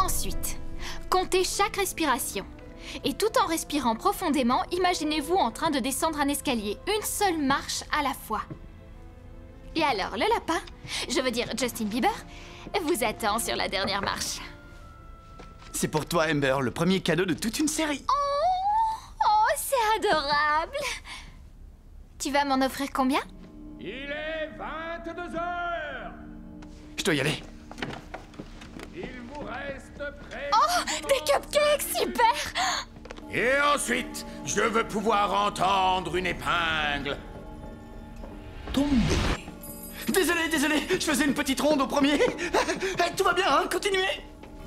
Ensuite, comptez chaque respiration. Et tout en respirant profondément, imaginez-vous en train de descendre un escalier, une seule marche à la fois. Et alors, le lapin, je veux dire Justin Bieber, vous attend sur la dernière marche. C'est pour toi, Amber, le premier cadeau de toute une série. Oh, c'est adorable. Tu vas m'en offrir combien? Il est 22 heures. Je dois y aller. Il vous reste près. Oh, des cupcakes, super. Et ensuite, je veux pouvoir entendre une épingle tomber. Désolé, je faisais une petite ronde au premier. Tout va bien, hein, continuez.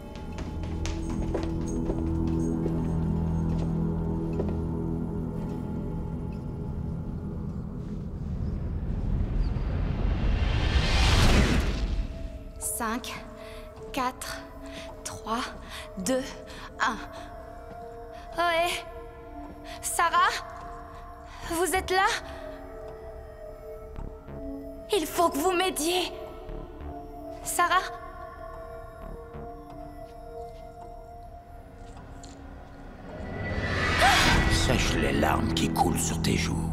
Cinq, 4, 3, 2, 1. Ohé, Sarah? Vous êtes là? Il faut que vous m'aidiez. Sarah? Sèche les larmes qui coulent sur tes joues.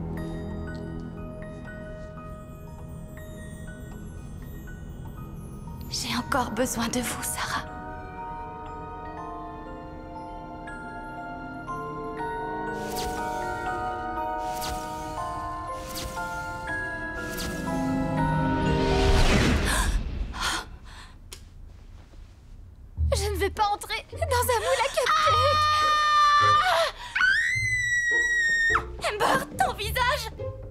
J'ai encore besoin de vous, Sarah. Je ne vais pas entrer dans un moule à cupcake. Amber, ton visage!